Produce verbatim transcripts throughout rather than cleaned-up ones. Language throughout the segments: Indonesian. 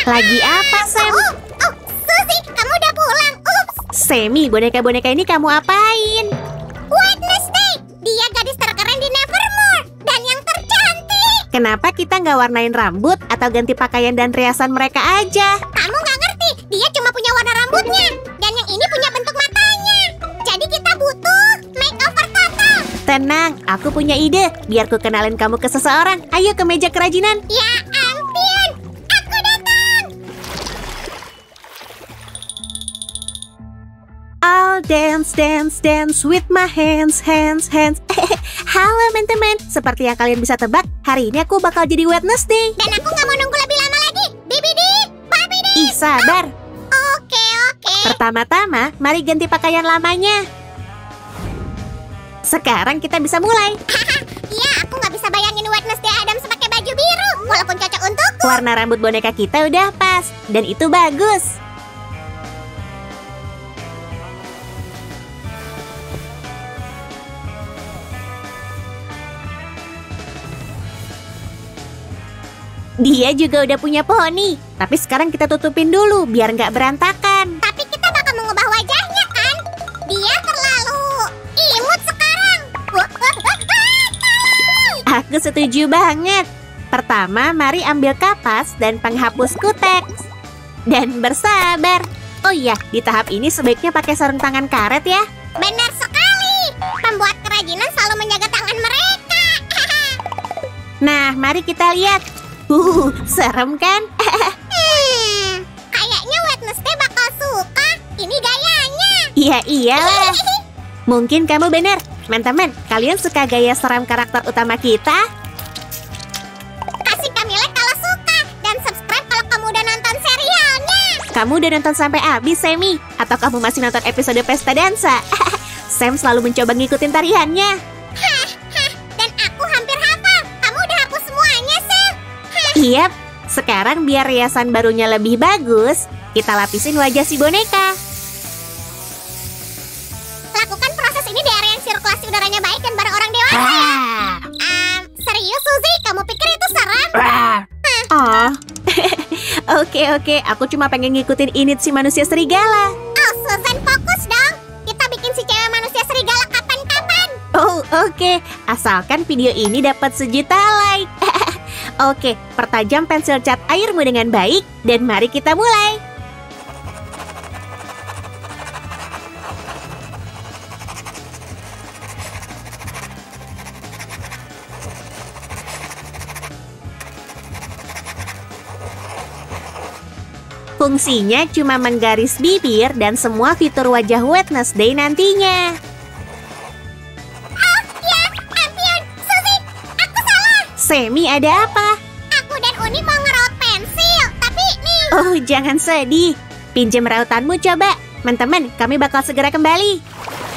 Lagi apa, Sam? Oh, oh, Suzy, kamu udah pulang. Ups. Semi, boneka-boneka ini kamu apain? Wednesday, dia gadis terkeren di Nevermore dan yang tercantik. Kenapa kita nggak warnain rambut atau ganti pakaian dan riasan mereka aja? Kamu nggak ngerti, dia cuma punya warna rambutnya dan yang ini punya bentuk matanya. Jadi kita butuh makeover total. Tenang, aku punya ide. Biar ku kenalin kamu ke seseorang. Ayo ke meja kerajinan. Ya ampun, aku datang. I'll dance, dance, dance with my hands, hands, hands. Halo teman-teman, seperti yang kalian bisa tebak, hari ini aku bakal jadi Wednesday. Dan aku nggak mau nunggu lebih lama lagi. Bibidi, babidi. Ih, sabar. Oke, oke. Pertama-tama, mari ganti pakaian lamanya. Sekarang kita bisa mulai. Iya, aku nggak bisa bayangin Wednesday Addams pakai baju biru. Walaupun cocok untukku. Warna rambut boneka kita udah pas, dan itu bagus. Dia juga udah punya poni, tapi sekarang kita tutupin dulu biar nggak berantakan. Tapi kita bakal mengubah wajahnya kan? Dia terlalu imut sekarang. Wah, wah, wah, tolong. Aku setuju banget. Pertama, mari ambil kapas dan penghapus kuteks. Dan bersabar. Oh iya, di tahap ini sebaiknya pakai sarung tangan karet ya. Benar sekali. Pembuat kerajinan selalu menjaga tangan mereka. Nah, mari kita lihat. Uh, serem kan? hmm, kayaknya Wednesday bakal suka. Ini gayanya. Iya iyalah. Mungkin kamu benar. Teman-teman, kalian suka gaya seram karakter utama kita? Kasih kami like kalau suka dan subscribe kalau kamu udah nonton serialnya. Kamu udah nonton sampai habis, Semi? Atau kamu masih nonton episode Pesta Dansa? Sam selalu mencoba ngikutin tariannya. Hah, hah, dan aku hampir hafal. Kamu udah hapus semuanya, Sam. Hah. Iya, sekarang biar riasan barunya lebih bagus, kita lapisin wajah si boneka. Lakukan proses ini di area yang sirkulasi udaranya baik dan bareng orang dewasa. Ah. Um, serius, Suzy? Kamu pikir itu seram? Oh, oke oke, aku cuma pengen ngikutin init si manusia serigala. Oh, Susan, fokus dong. Kita bikin si cewek manusia serigala kapan-kapan. Oh, oke. Asalkan video ini dapat sejuta like. Oke, pertajam pensil cat airmu dengan baik dan mari kita mulai. Fungsinya cuma menggaris bibir dan semua fitur wajah Wednesday nantinya. Oh, ya, ampun. Suzy, aku salah. Semi, ada apa? Aku dan Uni mau ngeraut pensil, tapi nih. Oh, jangan sedih. Pinjam rautanmu coba. Teman-teman, kami bakal segera kembali.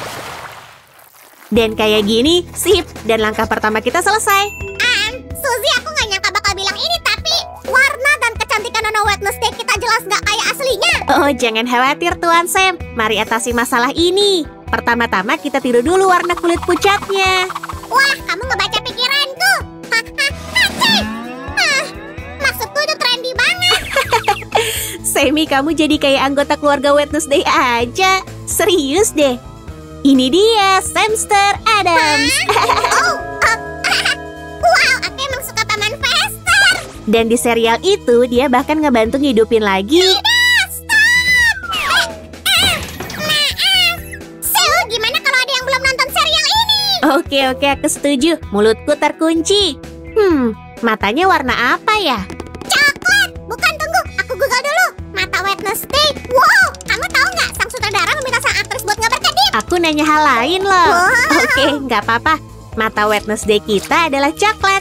Dan kayak gini, sip. Dan langkah pertama kita selesai. Um, Suzy, aku nggak nyangka bakal bilang ini, tapi warna dan kecantikan Nona Wednesday kita jelas nggak kayak aslinya. Oh, jangan khawatir Tuan Sam. Mari atasi masalah ini. Pertama-tama kita tiru dulu warna kulit pucatnya. Wah, kamu ngebaca pikiranku. Hah, hah, hacik. Hah, maksudku itu trendy banget. Semi, kamu jadi kayak anggota keluarga Wednesday aja. Serius deh. Ini dia, Samster Addams. Oh, oh, wow, aku emang suka Paman Fester. Dan di serial itu, dia bahkan ngebantu ngidupin lagi. Tidak, stop. Eh, eh, maaf. Seul, gimana kalau ada yang belum nonton serial ini? Oke, oke, aku setuju. Mulutku terkunci. Hmm, matanya warna apa ya? Coklat. Bukan, tunggu. Aku google dulu. Mata Wednesday. Wow, kamu tahu nggak sang sutradara meminta sang aktris buat nggak berkedip? Aku nanya hal lain loh. Wow. Oke, nggak apa-apa. Mata Wednesday kita adalah coklat.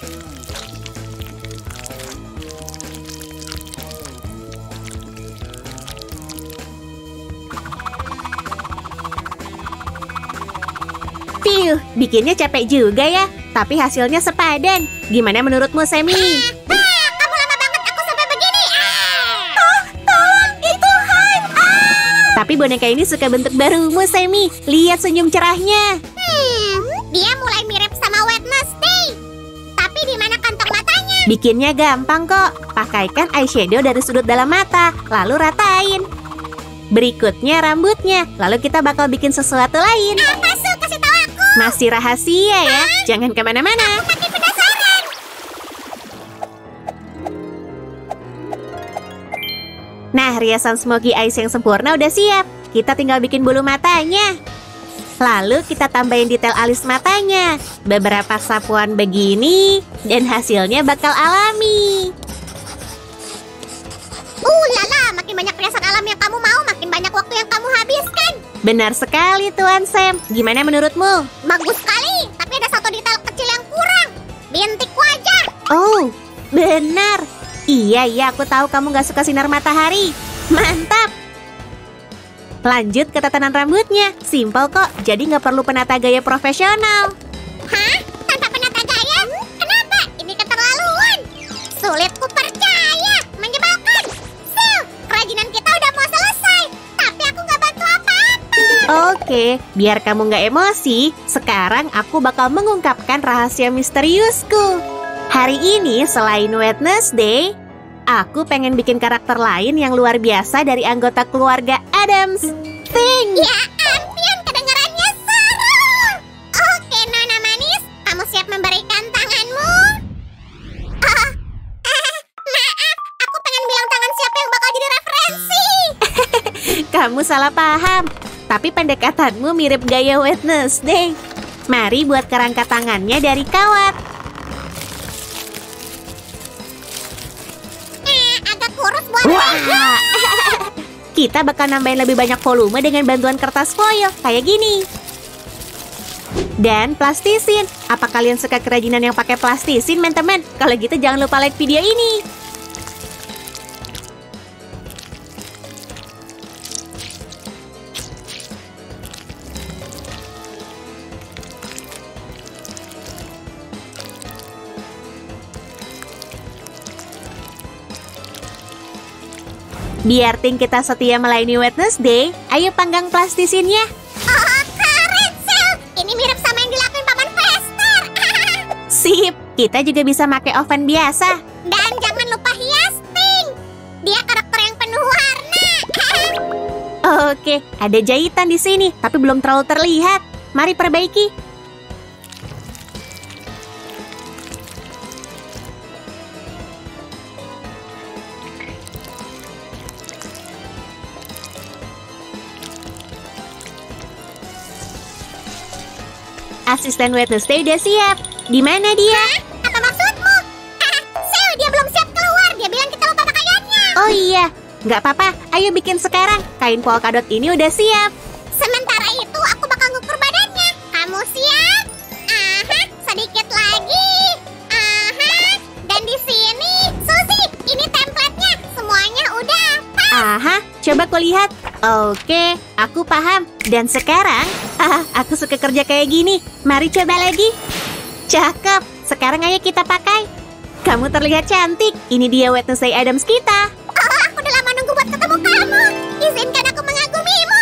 Piuh, bikinnya capek juga ya. Tapi hasilnya sepadan. Gimana menurutmu, Semi? Ah, kamu lama banget aku sampai begini. Ah. Oh, tolong, itu Han. Ah. Tapi boneka ini suka bentuk barumu, Semi. Lihat senyum cerahnya. Hmm, dia mulai mirip sama Wednesday. Tapi di mana kantong matanya? Bikinnya gampang kok. Pakaikan eyeshadow dari sudut dalam mata, lalu ratain. Berikutnya rambutnya, lalu kita bakal bikin sesuatu lain. Apa Su? Kasih tahu aku. Masih rahasia ya, jangan kemana-mana. Makin penasaran. Nah, riasan smoky eyes yang sempurna udah siap. Kita tinggal bikin bulu matanya. Lalu kita tambahin detail alis matanya. Beberapa sapuan begini, dan hasilnya bakal alami. Uh lala, makin banyak perhiasan alam yang kamu mau, makin banyak waktu yang kamu habiskan. Benar sekali, Tuan Sam. Gimana menurutmu? Bagus sekali, tapi ada satu detail kecil yang kurang. Bintik wajah. Oh, benar. Iya, iya, aku tahu kamu gak suka sinar matahari. Mantap. Lanjut ke tatanan rambutnya. Simpel kok, jadi nggak perlu penata gaya profesional. Hah? Tanpa penata gaya? Kenapa? Ini keterlaluan. Sulit ku percaya. Menyebalkan. Sil, kerajinan kita udah mau selesai. Tapi aku nggak bantu apa-apa. Oke, biar kamu nggak emosi, sekarang aku bakal mengungkapkan rahasia misteriusku. Hari ini, selain Wednesday, aku pengen bikin karakter lain yang luar biasa dari anggota keluarga Addams. Think! Ya ampun, kedengarannya seru. Oke, Nona Manis, kamu siap memberikan tanganmu? Oh, eh, maaf, aku pengen bilang tangan siapa yang bakal jadi referensi. Kamu salah paham. Tapi pendekatanmu mirip gaya Wednesday. Mari buat kerangka tangannya dari kawat. Eh, agak kurus buat Wah. Kita bakal nambahin lebih banyak volume dengan bantuan kertas foil, kayak gini. Dan plastisin. Apa kalian suka kerajinan yang pakai plastisin, teman-teman? Kalau gitu jangan lupa like video ini. Biar tim kita setia melayani Wednesday, ayo panggang plastisinnya. Oh, keren, Sil. Ini mirip sama yang dilakuin Paman Fester. Sip, kita juga bisa pakai oven biasa. Dan jangan lupa hias, Ting. Dia karakter yang penuh warna. Oke, ada jahitan di sini, tapi belum terlalu terlihat. Mari perbaiki. Asisten Wednesday udah siap. Di mana dia? Hah? Apa maksudmu? Ah, Sil, dia belum siap keluar. Dia bilang kita lupa pakaiannya. Oh iya, nggak apa-apa. Ayo bikin sekarang. Kain polkadot ini udah siap. Sementara itu, aku bakal ngukur badannya. Kamu siap? Aha, sedikit lagi. Aha, dan di sini, Suzy, ini template-nya. Semuanya udah pas. Aha, coba kulihat. Oke, aku paham. Dan sekarang, ah, aku suka kerja kayak gini. Mari coba lagi. Cakep. Sekarang ayo kita pakai. Kamu terlihat cantik. Ini dia Wednesday Addams kita. Oh, aku udah lama nunggu buat ketemu kamu. Izinkan aku mengagumimu.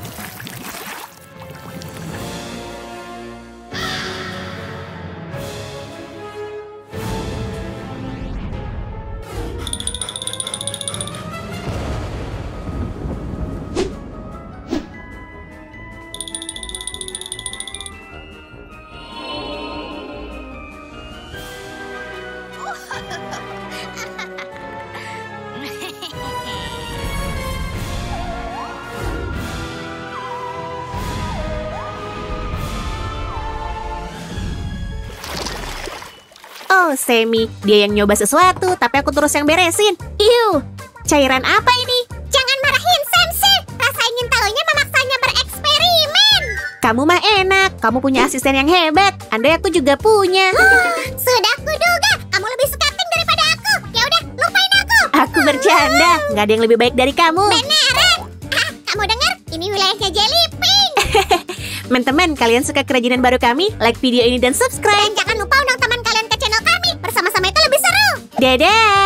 Oh, Semi. Dia yang nyoba sesuatu, tapi aku terus yang beresin. Iu, cairan apa ini? Jangan marahin Sensei. Rasa ingin tahunya memaksanya bereksperimen. Kamu mah enak. Kamu punya asisten yang hebat. Andai aku juga punya. Sudah kuduga, kamu lebih suka Ting daripada aku. Ya udah, lupain aku. Aku bercanda. Nggak ada yang lebih baik dari kamu. Beneran? Ah, kamu dengar? Ini wilayahnya Jellypink. Teman-teman, kalian suka kerajinan baru kami? Like video ini dan subscribe. Dan jangan lupa undang teman kalian ke channel kami. Bersama-sama itu lebih seru. Dadah!